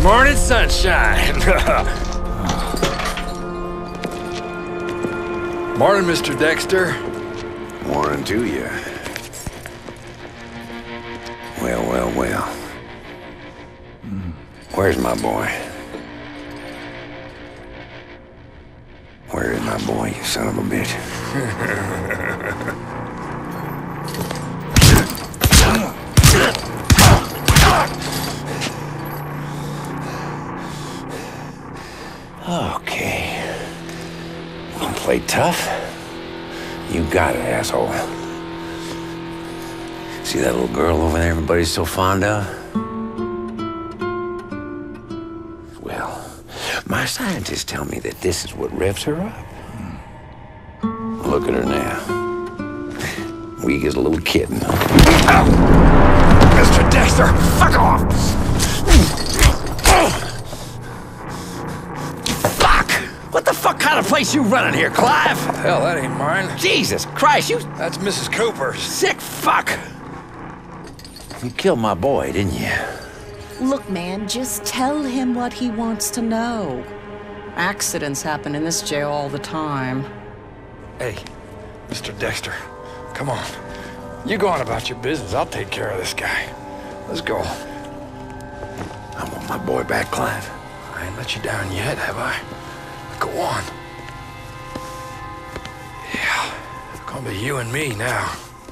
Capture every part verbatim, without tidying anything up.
morning sunshine. Morning, Mister Dexter. Morning to you. Well, well, well. Where's my boy? Where is my boy, you son of a bitch? Okay. Wanna play tough? You got it, asshole. See that little girl over there everybody's so fond of? Well, my scientists tell me that this is what revs her up. Look at her now. Weak as a little kitten. Mister Dexter, fuck off! Fuck! What the fuck kind of place you running here, Clive? Hell, that ain't mine. Jesus Christ, you That's Missus Cooper's. sick fuck! You killed my boy, didn't you? Look, man, just tell him what he wants to know. Accidents happen in this jail all the time. Hey, Mister Dexter, come on. You go on about your business. I'll take care of this guy. Let's go. I want my boy back, Clive. I ain't let you down yet, have I? Go on. Yeah, it's gonna be you and me now.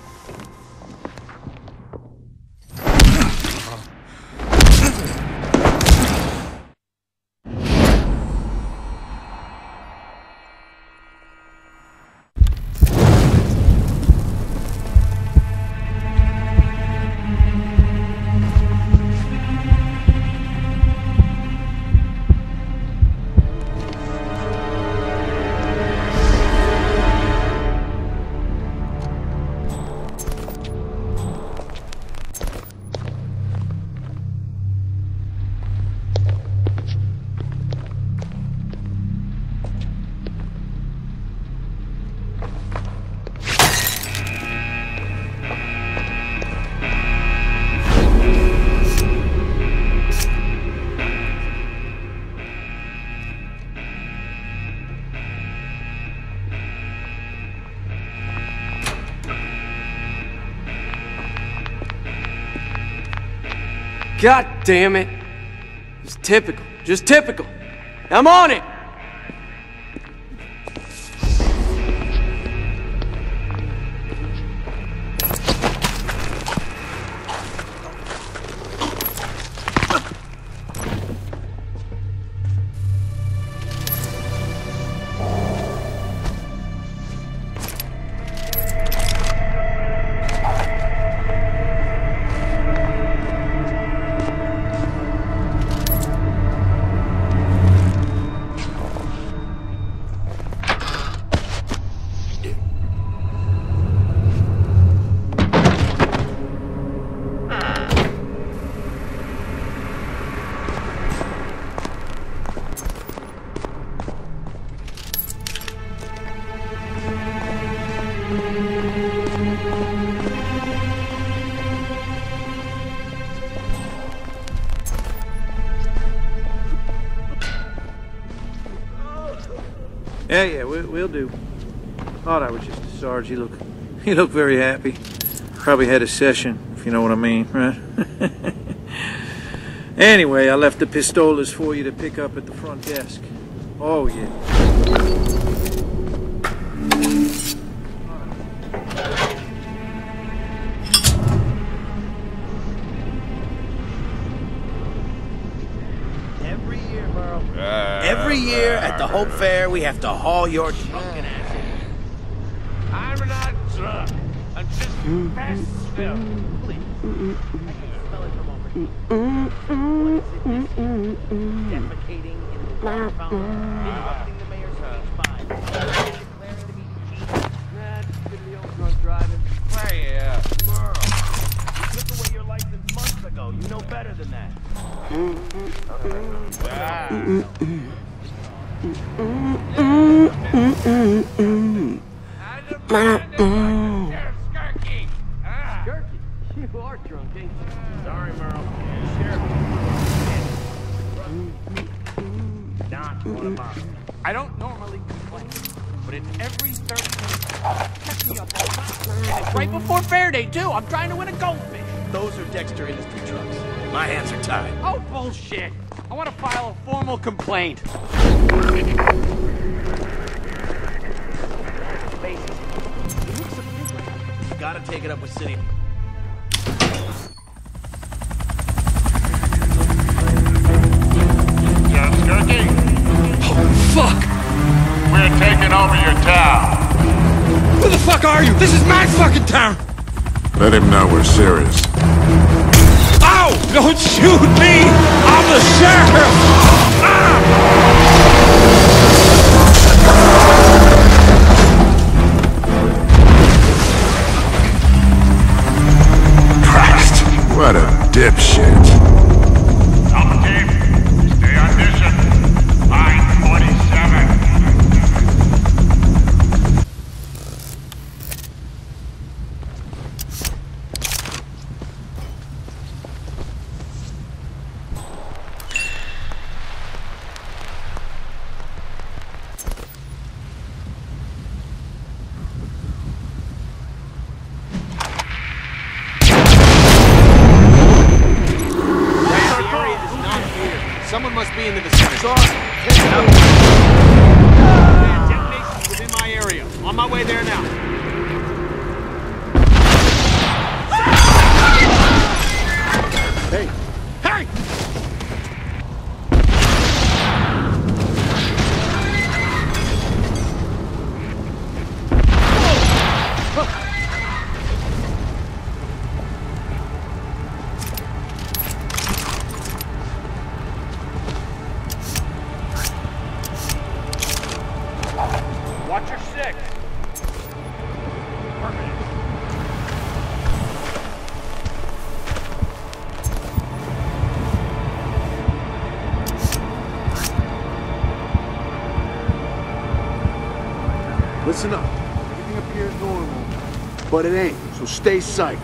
God damn it. It's typical. Just typical. I'm on it! Yeah, yeah, we, we'll do. Thought I was just a sarge. He looked, he looked very happy. Probably had a session, if you know what I mean, right? Anyway, I left the pistolas for you to pick up at the front desk. Oh, yeah. Every year, Merle. Every year at the Hope Fair, we have to haul your drunken ass in. I'm not drunk. I'm just fast still. Please. I can smell it from over here. What is it this year? Defecating in the water fountain. Interrupting the mayor's speech. Fine. Declaring to be cheap. Nah, just give me old drunk driving. Hey, uh, Merle. You took away your license months ago. You know better than that. You are drunk, ain't you? Sorry, Merle. Sheriff. I don't normally complain, but it's every thirty minutes. Catch me up all night. And it's right before fair day, too. I'm trying to win a goldfish. Those are Dexter Industry trucks. My hands are tied. Oh, bullshit. I want to file a formal complaint. Gotta take it up with City. Just cooking. Oh, fuck! We're taking over your town. Who the fuck are you? This is my fucking town! Let him know we're serious. Ow! Don't shoot me! I'm the sheriff! Ah! Christ, what a dipshit. Alpha team, stay on mission. Line forty-seven. Someone must be in the vicinity. Sorry. Detonations within my area. On my way there now. Hey! Hey! Watch your six. Perfect. Listen up. Everything appears normal, but it ain't, so stay psyched.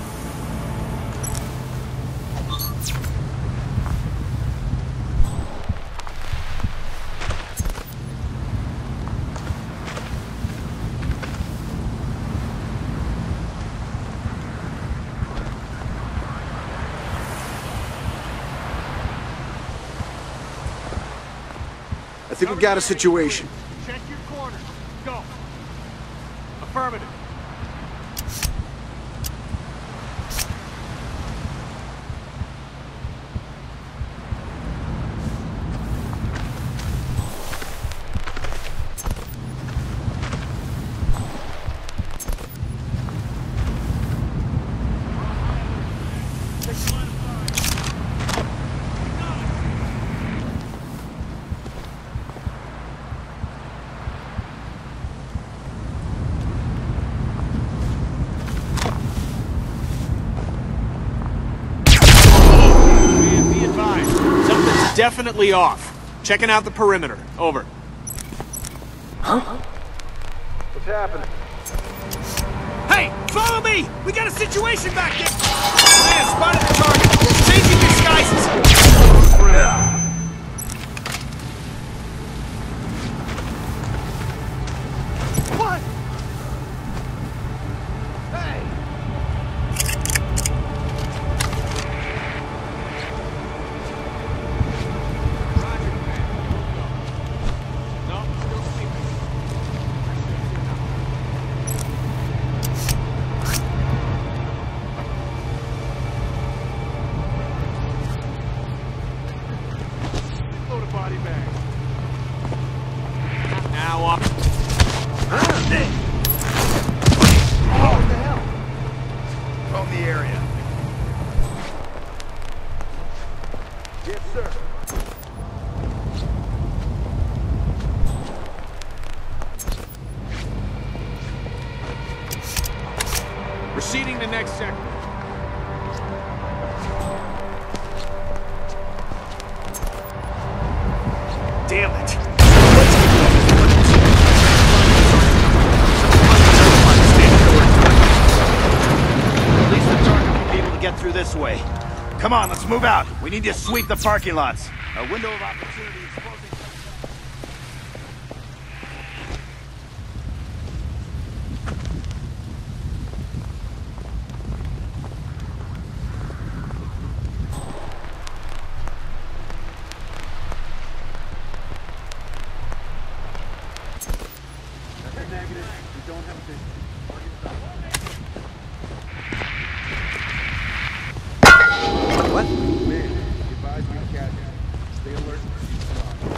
I think we got a situation. Check your corners. Go. Affirmative. Definitely off. Checking out the perimeter. Over. Huh? What's happening? Hey! Follow me! We got a situation back there! Man, spotted the target. Changing disguises! What? Hey! Body bag. Now up. Ah, oh, what the hell? From the area. Yes, sir. Proceeding to next sector. Damn it. At least the target will be able to get through this way. Come on, let's move out. We need to sweep the parking lots. A window of opportunity is closing. What? Man, advise me to catch you. Stay alert and keep flying.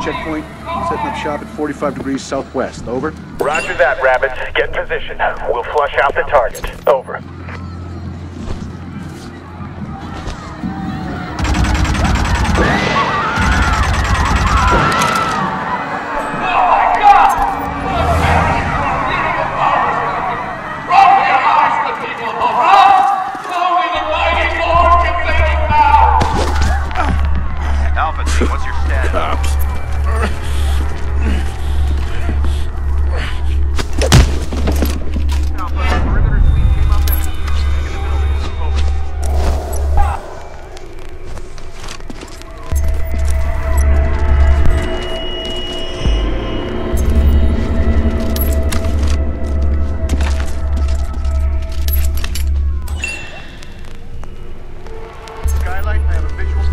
checkpoint. Setting up shop at forty-five degrees southwest. Over. Roger that, Rabbit. Get in position. We'll flush out the target. Over. What's your status? Cops. Skylight, I have a visual.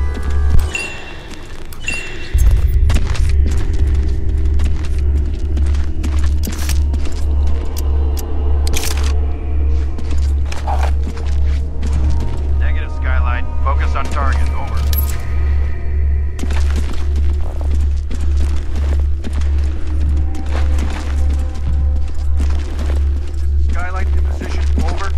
Focus on target. Over. Skylight in position. Over.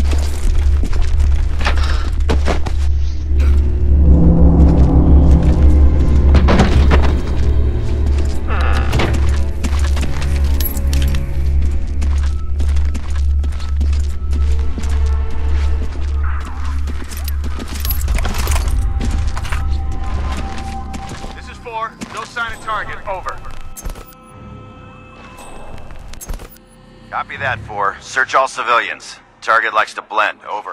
No sign of target. Over. Copy that, four. Search all civilians. Target likes to blend. Over.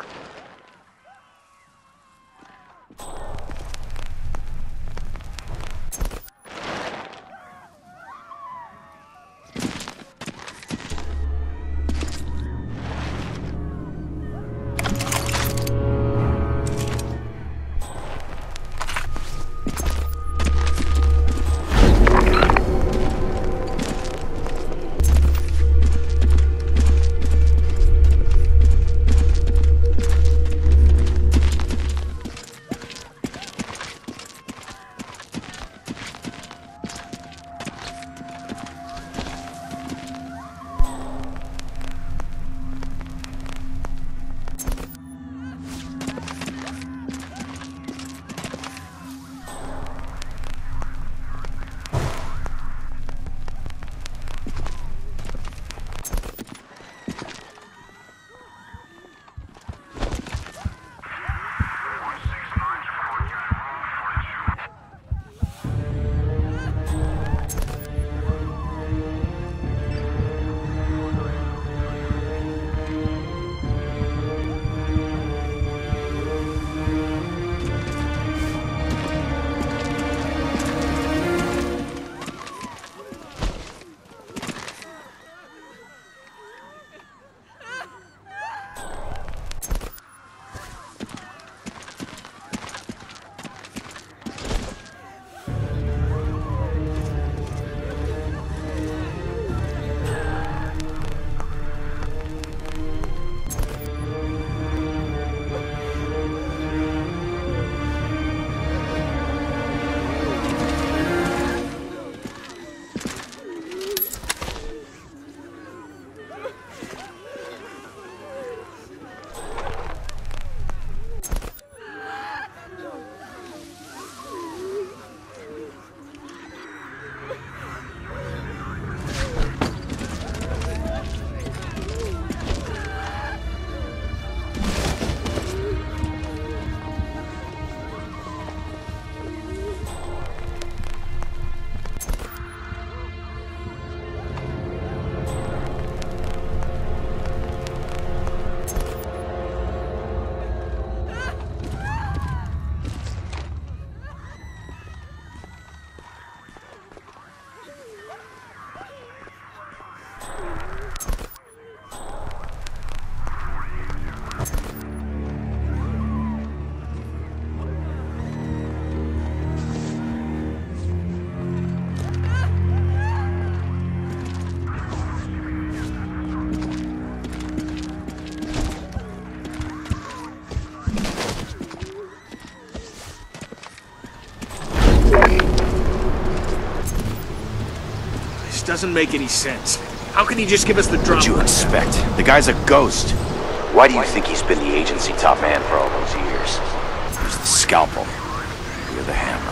doesn't make any sense. How can he just give us the drop? What'd you expect? The guy's a ghost. Why do you think he's been the agency top man for all those years? Here's the scalpel. You're the hammer.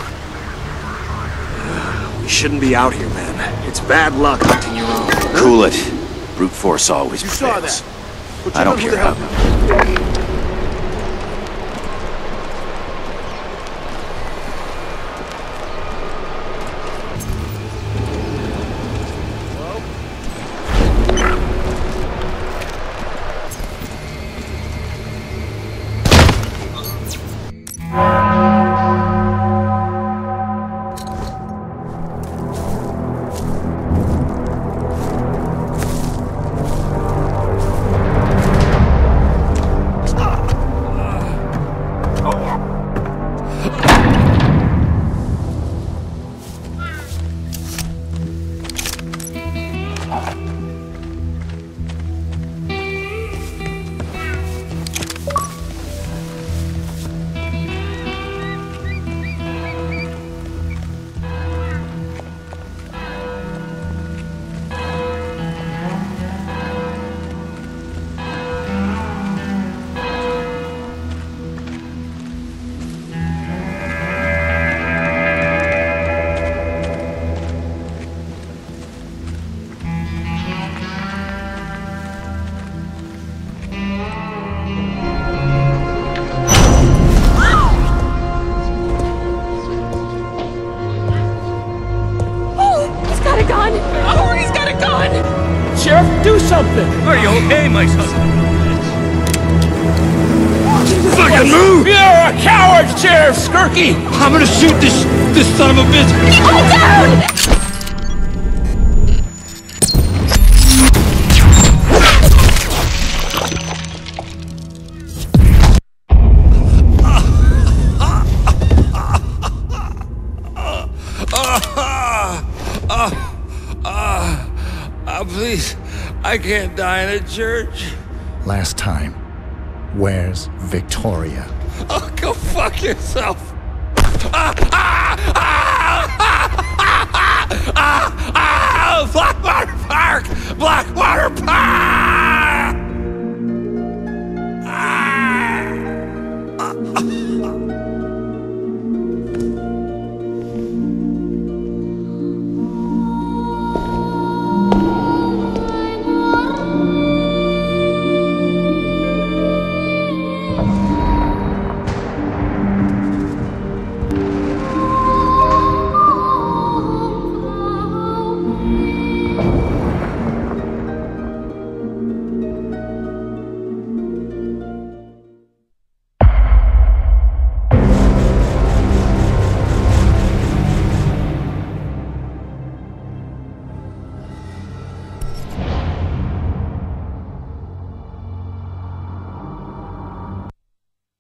We shouldn't be out here, man. It's bad luck hunting your own. Cool it. Brute force always You prevails. saw that. But I don't you know care who the how. hell- Sheriff, do something! Are you okay, my son? Fucking move! You're a coward, Sheriff Skirky! I'm gonna shoot this this son of a bitch! People down! Please, I can't die in a church. Last time, where's Victoria? Oh, go fuck yourself. Ah!